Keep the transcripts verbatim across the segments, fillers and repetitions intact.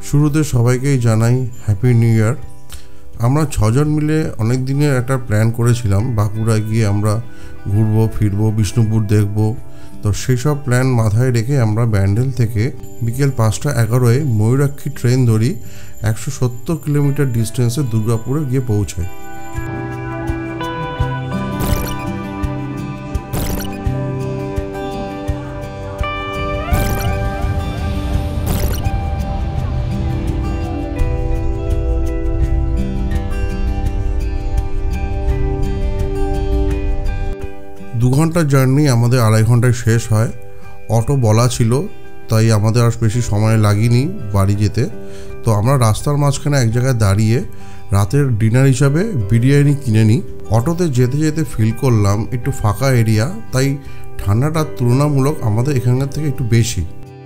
শুরুতে সবাইকেই জানাই হ্যাপি নিউ ইয়ার। আমরা ছজন মিলে অনেক দিনের একটা প্ল্যান করেছিলাম, বাঁকুড়া গিয়ে আমরা ঘুরবো ফিরবো, বিষ্ণুপুর দেখব। তো সেই সব প্ল্যান মাথায় রেখে আমরা ব্যান্ডেল থেকে বিকেল পাঁচটা এগারোয় ময়ূরাক্ষী ট্রেন ধরি, একশো সত্তর কিলোমিটার ডিস্টেন্সে দুর্গাপুরে গিয়ে পৌঁছাই। দু ঘন্টার জার্নি আমাদের আড়াই ঘন্টায় শেষ হয়। অটো বলা ছিল, তাই আমাদের আর বেশি সময় লাগেনি বাড়ি যেতে। তো আমরা রাস্তার মাঝখানে এক জায়গায় দাঁড়িয়ে রাতের ডিনার হিসাবে বিরিয়ানি কিনে নিই। অটোতে যেতে যেতে ফিল করলাম একটু ফাঁকা এরিয়া, তাই ঠান্ডাটা তুলনামূলক আমাদের এখানকার থেকে একটু বেশি।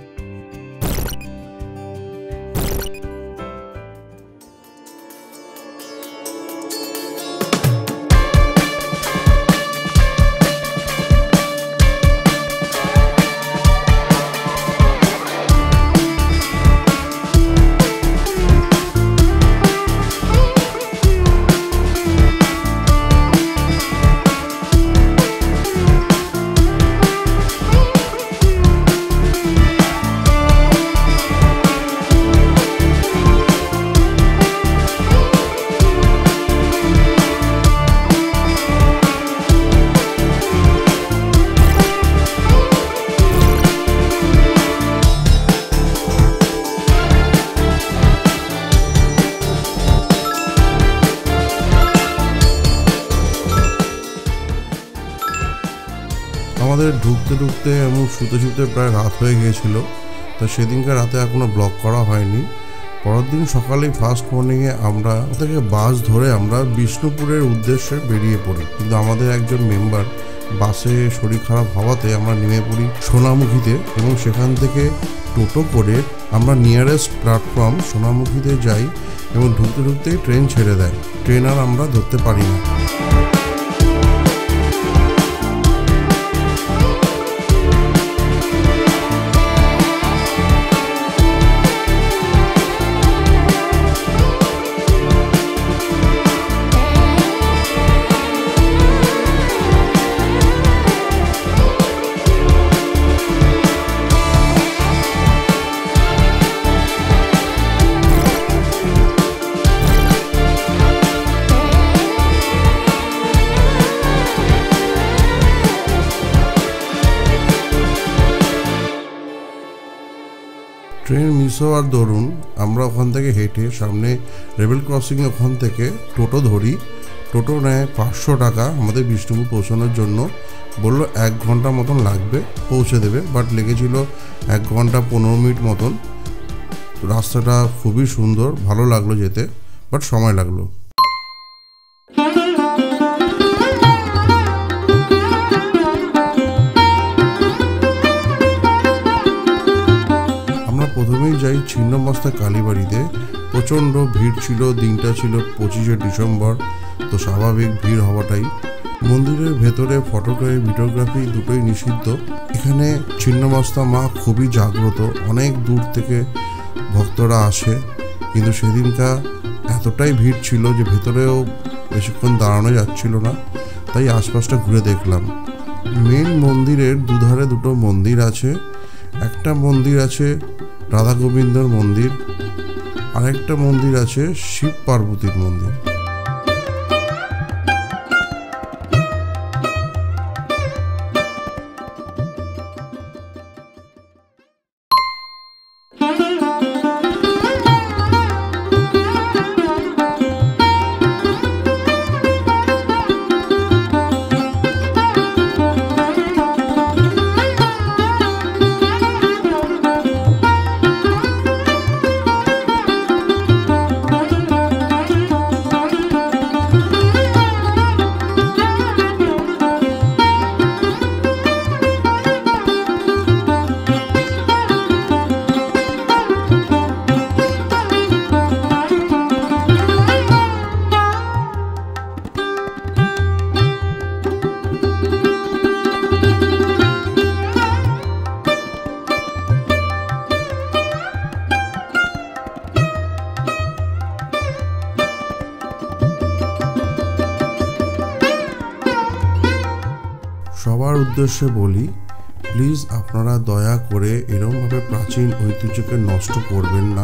আমাদের ঢুকতে ঢুকতে এবং শুতে শুতে প্রায় রাত হয়ে গিয়েছিল। তো সেদিনকার রাতে আর কোনো ব্লগ করা হয়নি। পরের দিন সকালেই ফার্স্ট মর্নিংয়ে আমরা থেকে বাস ধরে আমরা বিষ্ণুপুরের উদ্দেশ্যে বেরিয়ে পড়ি, কিন্তু আমাদের একজন মেম্বার বাসে শরীর খারাপ হওয়াতে আমরা নেমে পড়ি সোনামুখীতে, এবং সেখান থেকে টোটো করে আমরা নিয়ারেস্ট প্ল্যাটফর্ম সোনামুখীতে যাই এবং ঢুকতে ঢুকতেই ট্রেন ছেড়ে দেয়। ট্রেন আর আমরা ধরতে পারি না। ট্রেন মিস হওয়ার দরুন আমরা ওখান থেকে হেঁটে সামনে রেবেল ক্রসিং ওখান থেকে টোটো ধরি। টোটো নেয় পাঁচশো টাকা আমাদের বিষ্ণুপুর পৌঁছানোর জন্য। বললো এক ঘন্টা মতন লাগবে, পৌঁছে দেবে, বাট লেগেছিল এক ঘন্টা পনেরো মিনিট মতন। রাস্তাটা খুবই সুন্দর, ভালো লাগলো যেতে, বাট সময় লাগলো। প্রথমেই যাই ছিন্নমস্তা কালীবাড়িতে। প্রচণ্ড ভিড় ছিল, দিনটা ছিল পঁচিশে ডিসেম্বর, তো স্বাভাবিক ভিড় হওয়াটাই। মন্দিরের ভেতরে ফটোগ্রাফি ভিডিওগ্রাফি দুটোই নিষিদ্ধ। এখানে ছিন্নমস্তা মা খুবই জাগ্রত, অনেক দূর থেকে ভক্তরা আসে, কিন্তু সেদিনটা এতটাই ভিড় ছিল যে ভেতরেও বেশিক্ষণ দাঁড়ানো যাচ্ছিল না, তাই আশপাশটা ঘুরে দেখলাম। মেন মন্দিরের দুধারে দুটো মন্দির আছে। একটা মন্দির আছে রাধা গোবিন্দর মন্দির, আরেকটা মন্দির আছে শিব পার্বতীর মন্দির। সবার উদ্দেশ্যে বলি, প্লিজ আপনারা দয়া করে এরকমভাবে প্রাচীন ঐতিহ্যকে নষ্ট করবেন না।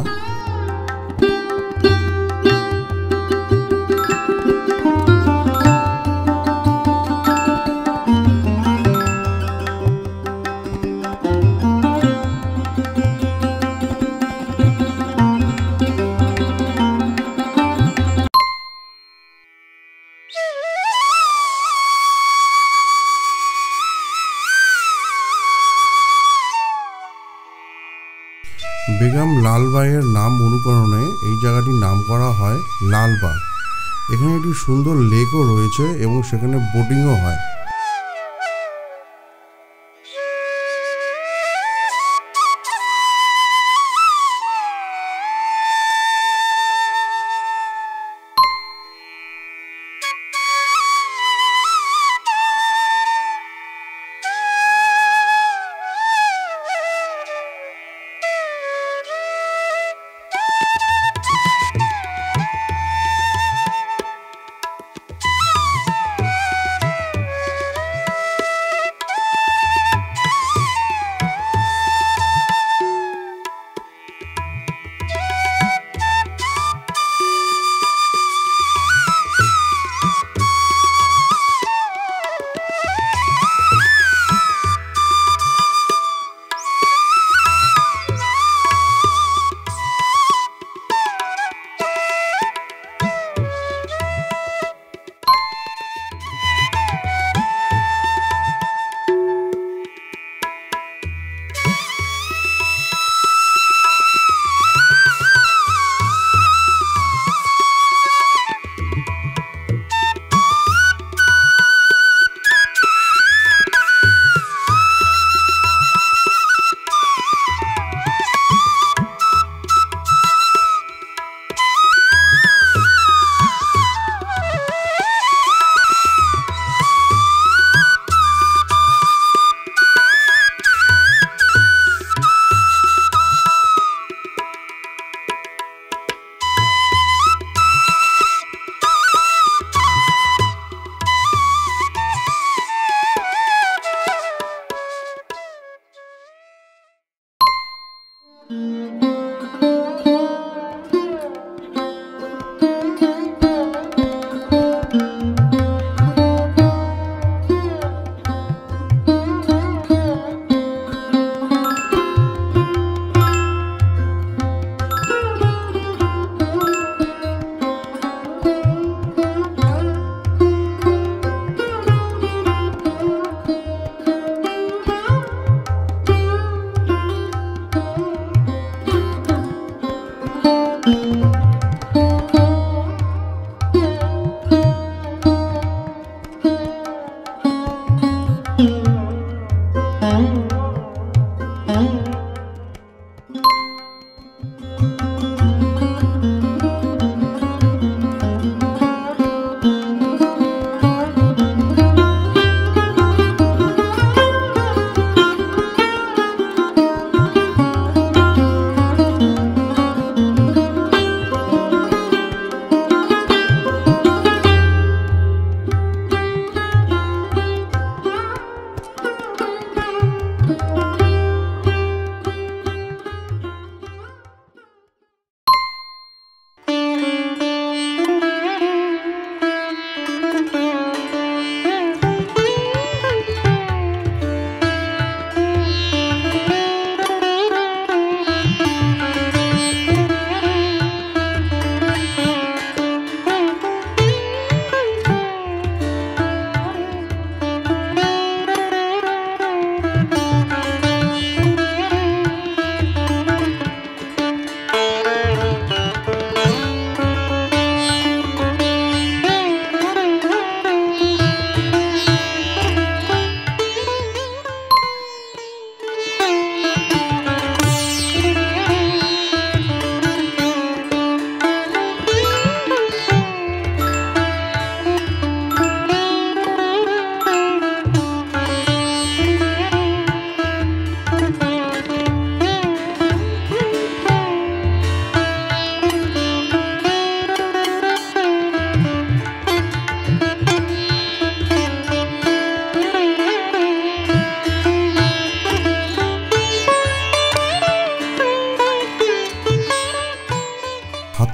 বেগম লালবাইয়ের নাম অনুকরণে এই জায়গাটির নাম করা হয় লালবাগ। এখানে একটি সুন্দর লেকও রয়েছে এবং সেখানে বোটিংও হয়।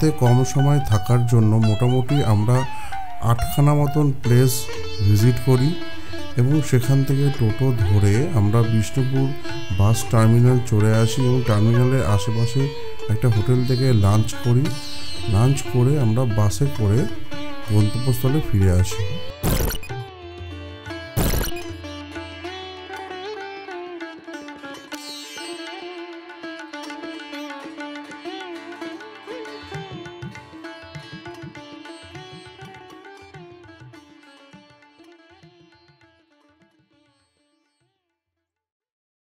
হাতে কম সময় থাকার জন্য মোটামুটি আমরা আটখানা মতন প্লেস ভিজিট করি এবং সেখান থেকে টোটো ধরে আমরা বিষ্ণুপুর বাস টার্মিনাল চলে আসি এবং টার্মিনালের আশেপাশে একটা হোটেল থেকে লাঞ্চ করি। লাঞ্চ করে আমরা বাসে করে গন্তব্যস্থলে ফিরে আসি।